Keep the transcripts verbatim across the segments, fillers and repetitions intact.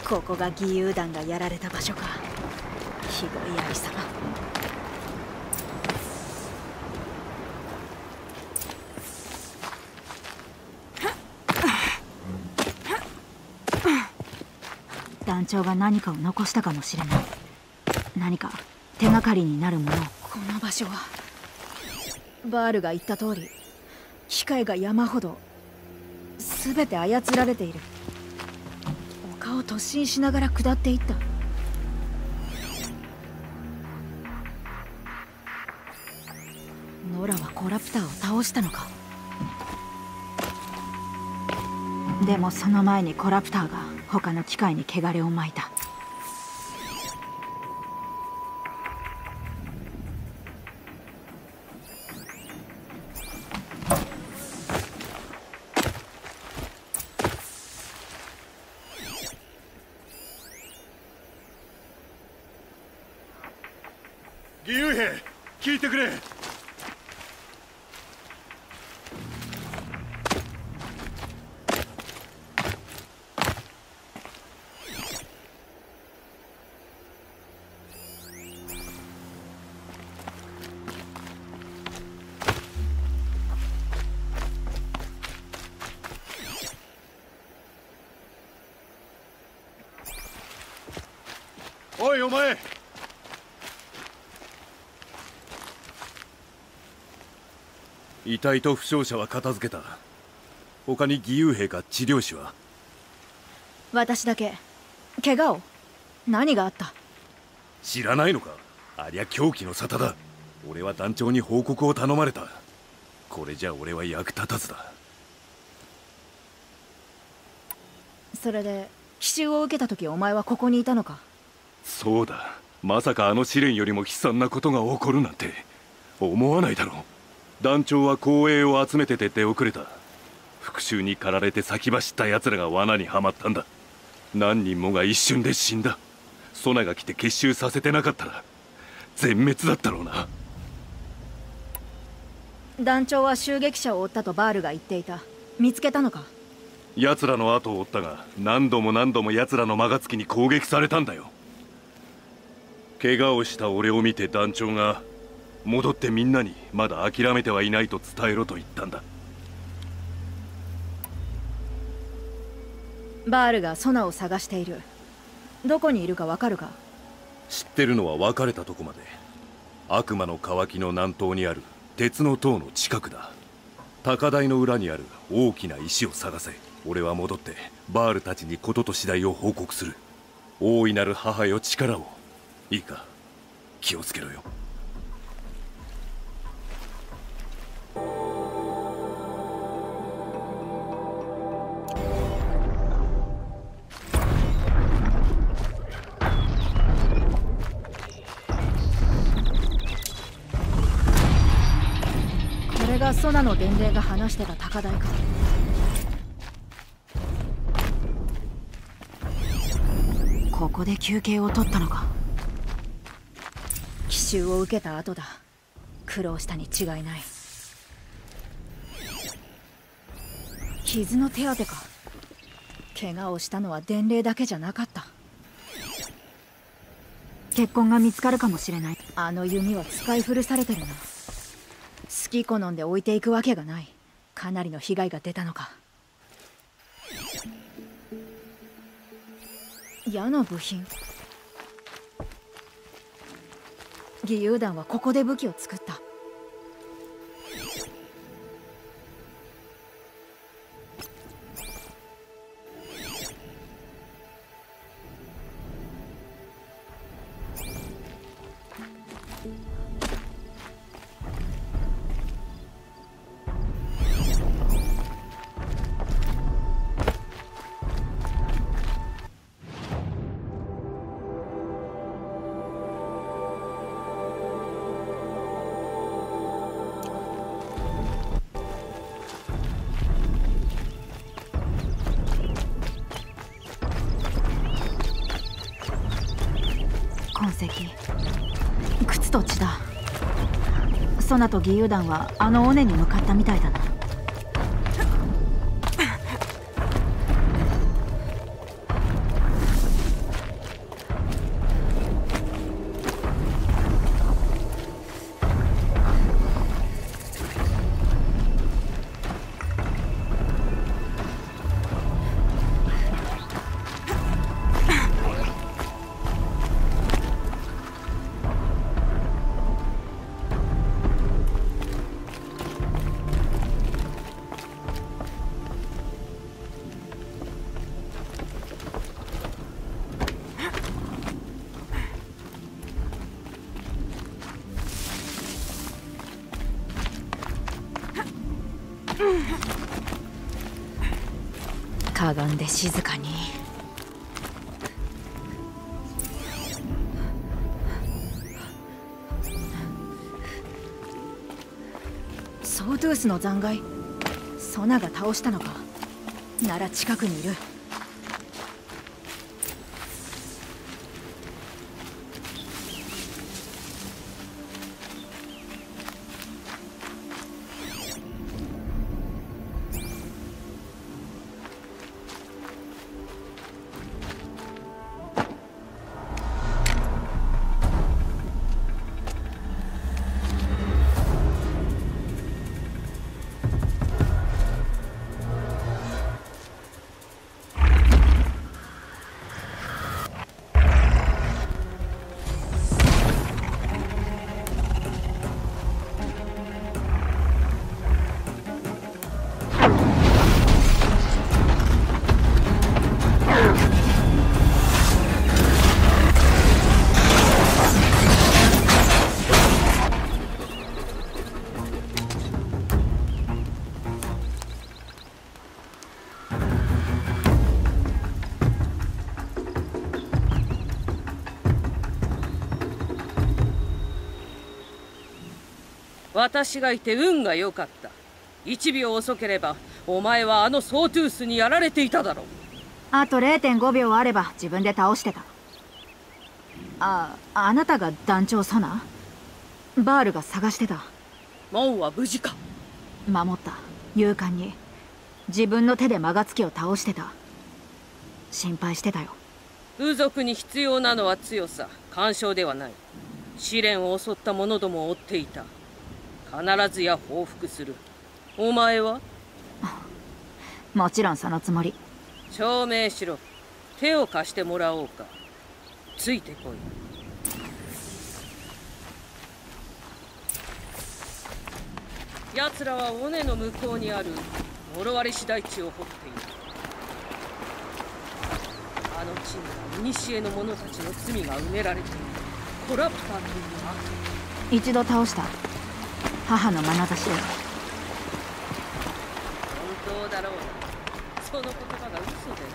ここが義勇団がやられた場所か。ひどいありさま。団長が何かを残したかもしれない。何か手がかりになるものを。この場所はバールが言った通り、機械が山ほど全て操られている。丘を突進しながら下っていった。ノラはコラプターを倒したのか。でもその前にコラプターが他の機械に汚れをまいた。 義勇兵、聞いてくれ。おいお前、遺体と負傷者は片付けた。他に義勇兵か治療士は？ 私だけ。怪我を？何があった？ 知らないのか。ありゃ狂気の沙汰だ。俺は団長に報告を頼まれた。これじゃ俺は役立たずだ。 それで奇襲を受けた時、お前はここにいたのか？ そうだ。まさかあの試練よりも悲惨なことが起こるなんて思わないだろう。団長は光栄を集めてて出遅れた。復讐に駆られて先走った奴らが罠にはまったんだ。何人もが一瞬で死んだ。ソナが来て結集させてなかったら全滅だったろうな。 団長は襲撃者を追ったとバールが言っていた。見つけたのか？ 奴らの後を追ったが、何度も何度も奴らの間がつきに攻撃されたんだよ。怪我をした俺を見て団長が戻ってみんなにまだ諦めてはいないと伝えろと言ったんだ。 バールがソナを探している。どこにいるかわかるか？ 知ってるのは別れたとこまで。悪魔の渇きの南東にある鉄の塔の近くだ。高台の裏にある大きな石を探せ。俺は戻ってバールたちに事と次第を報告する。大いなる母よ、力を。いいか、気をつけろよ。 これがソナの伝令が話してた高台か。ここで休憩を取ったのか。奇襲を受けた後だ。苦労したに違いない。傷の手当てか。怪我をしたのは伝令だけじゃなかった。血痕が見つかるかもしれない。あの弓は使い古されてるな。好き好んで置いていくわけがない。かなりの被害が出たのか。矢の部品。義勇団はここで武器を作った。痕跡、靴と血だ。ソナと義勇団はあの尾根に向かったみたいだな。 静かに。ソートゥースの残骸、ソナが倒したのか。なら近くにいる。 私がいて運が良かった。一秒遅ければお前はあのソートゥースにやられていただろう。 あと れいてんごびょうあれば自分で倒してた。あ、あなたが団長ソナ？バールが探してた。 モンは無事か？ 守った。勇敢に。自分の手でマガツキを倒してた。心配してたよ。 部族に必要なのは強さ、干渉ではない。試練を襲った者どもを追っていた。必ずや報復する。お前は？ もちろんそのつもり。 証明しろ。手を貸してもらおうか。ついてこい。奴らは尾根の向こうにある呪われし大地を掘っている。あの地には古の者たちの罪が埋められている。コラプターという悪。 一度倒した。母の眼差しで。 本当だろうな。その言葉が嘘でなければいい。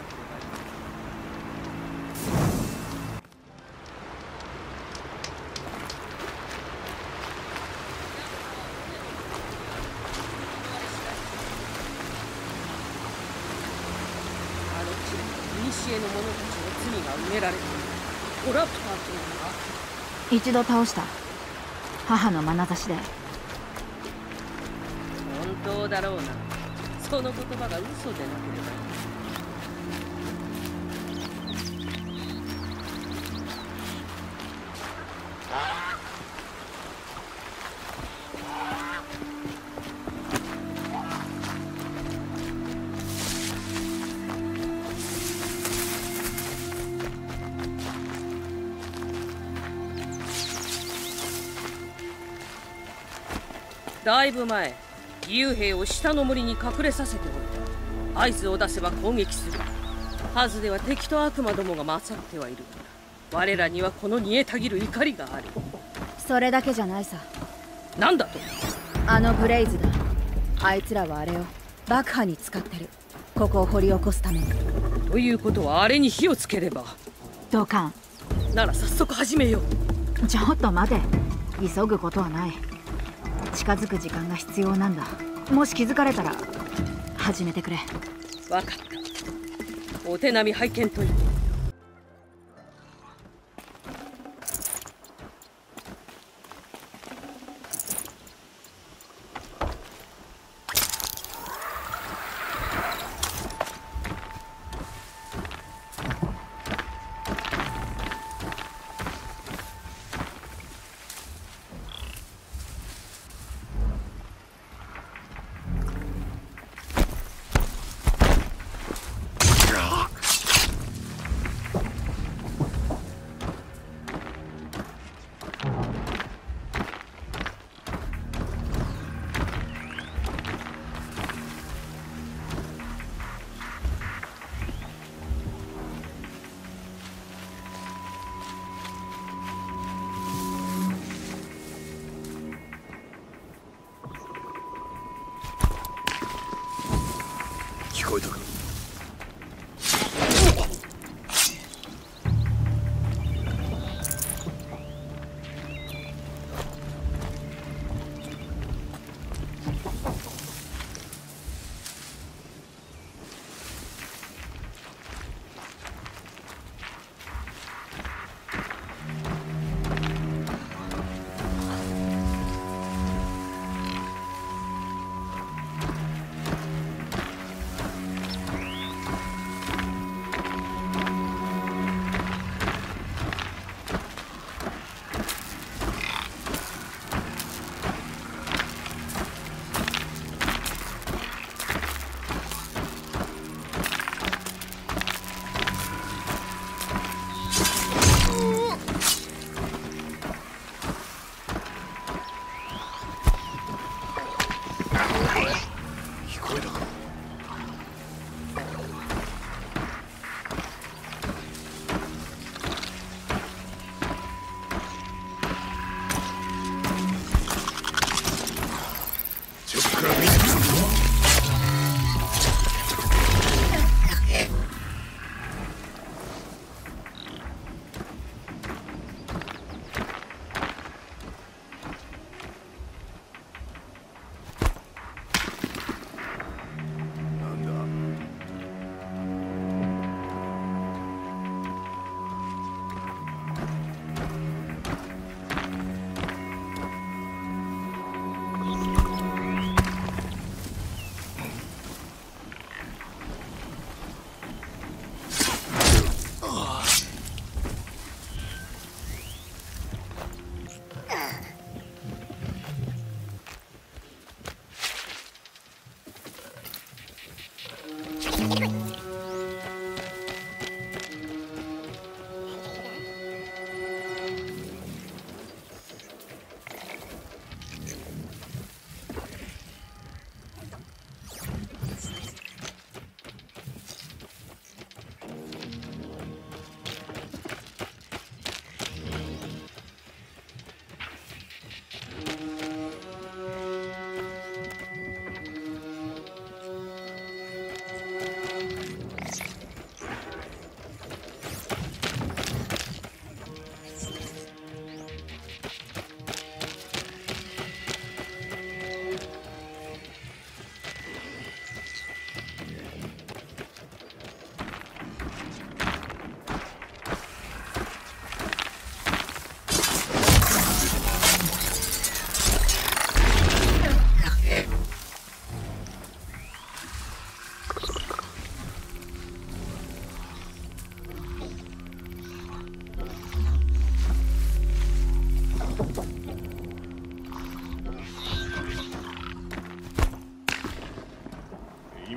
あの地に古の者たちの罪が埋められている。コラプターという悪。 一度倒した。母の眼差しで。 本当だろうな。その言葉が嘘でなければいい。だいぶ前、義勇兵を下の森に隠れさせておいた。合図を出せば攻撃する。はずでは敵と悪魔どもが勝ってはいる。我らにはこの煮えたぎる怒りがある。 それだけじゃないさ。 なんだと？ あのブレイズだ。あいつらはあれを爆破に使ってる。ここを掘り起こすために。 ということはあれに火をつければ。 ドカン。 なら早速始めよう。ちょっと待て。急ぐことはない。近づく時間が必要なんだ。もし気づかれたら始めてくれ。 分かった。お手並み拝見といて。 聞こえたか？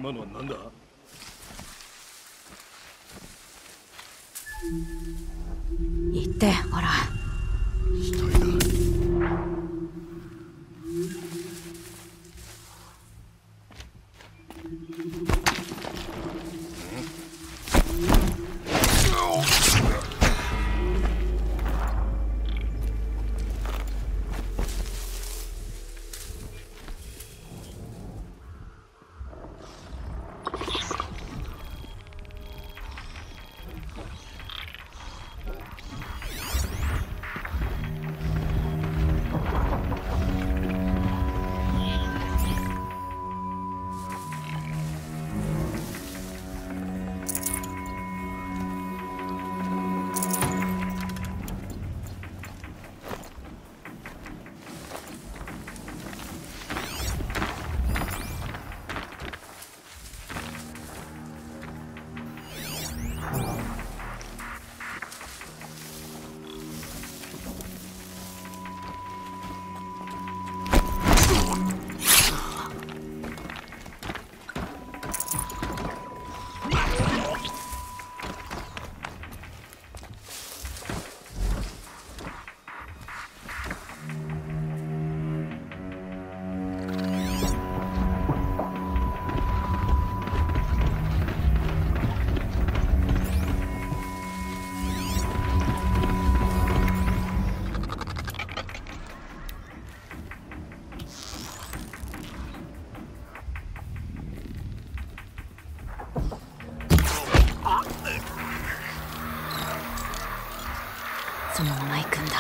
今のは何だ？ 言ってほら。 死体だ。 そのまま行くんだ。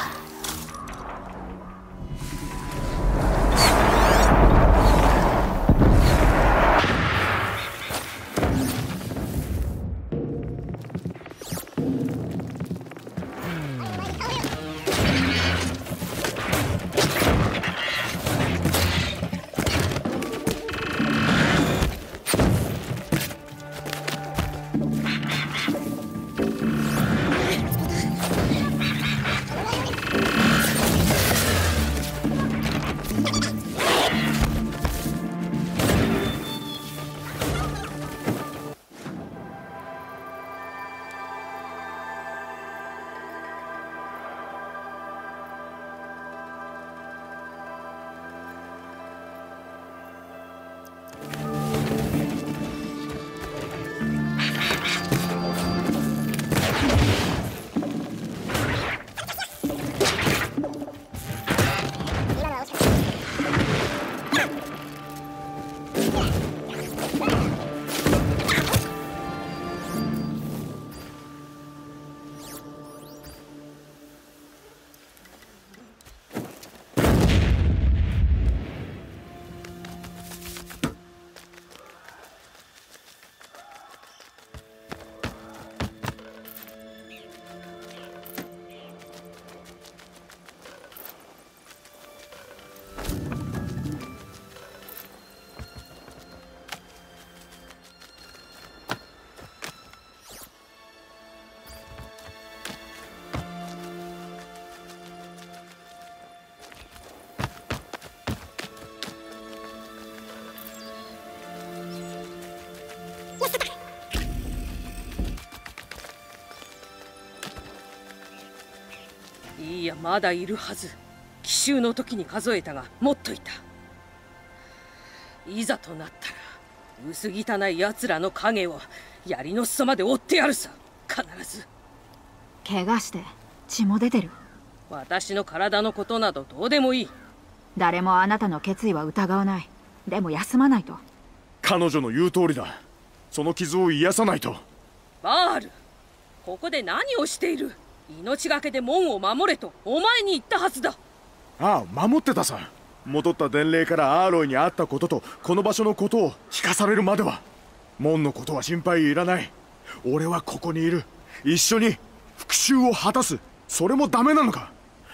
いや、まだいるはず。奇襲の時に数えたがもっといた。いざとなったら薄汚い奴らの影を槍の裾まで追ってやるさ。必ず。 怪我して血も出てる。 私の体のことなどどうでもいい。 誰もあなたの決意は疑わない。でも休まないと。 彼女の言う通りだ。その傷を癒さないと。 バール、ここで何をしている？命がけで門を守れとお前に言ったはずだ。 ああ、守ってたさ。戻った伝令からアーロイに会ったこととこの場所のことを聞かされるまでは。門のことは心配いらない。俺はここにいる。一緒に復讐を果たす。それもダメなのか？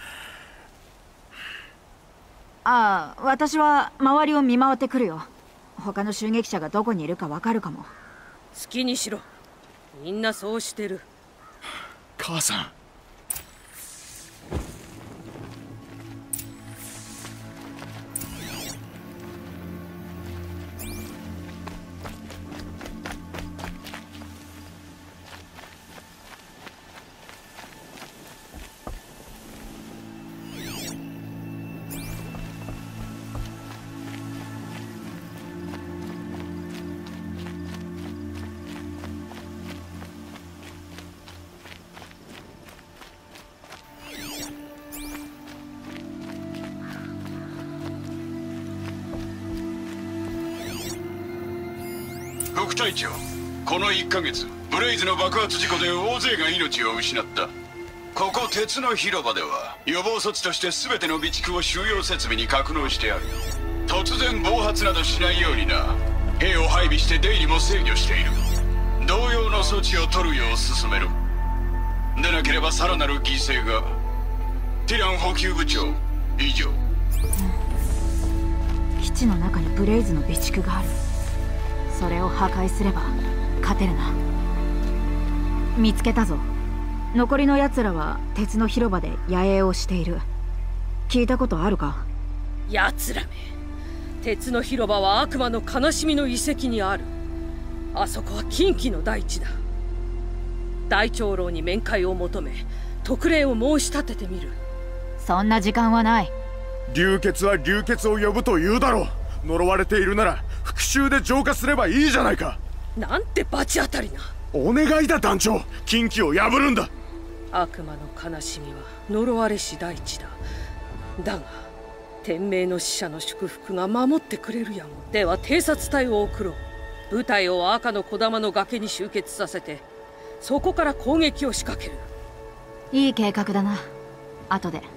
ああ、私は周りを見回ってくるよ。他の襲撃者がどこにいるかわかるかも。 好きにしろ。みんなそうしてる。 母さん。 副隊長、このいっかげつブレイズの爆発事故で大勢が命を失った。ここ鉄の広場では予防措置として全ての備蓄を収容設備に格納してある。突然暴発などしないようにな。兵を配備して出入りも制御している。同様の措置を取るよう進める。でなければさらなる犠牲が。ティラン補給部長、以上。 基地の中にブレイズの備蓄がある。それを破壊すれば勝てるな。見つけたぞ。残りの奴らは鉄の広場で野営をしている。聞いたことあるか？ 奴らめ。鉄の広場は悪魔の悲しみの遺跡にある。あそこは禁忌の大地だ。大長老に面会を求め特例を申し立ててみる。 そんな時間はない。 流血は流血を呼ぶと言うだろう。呪われているなら復讐で浄化すればいいじゃないか。 なんて罰当たりな。 お願いだ団長、禁忌を破るんだ。 悪魔の悲しみは呪われし大地だ。だが天命の使者の祝福が守ってくれるやも。では偵察隊を送ろう。部隊を赤の小玉の崖に集結させてそこから攻撃を仕掛ける。 いい計画だな。後で。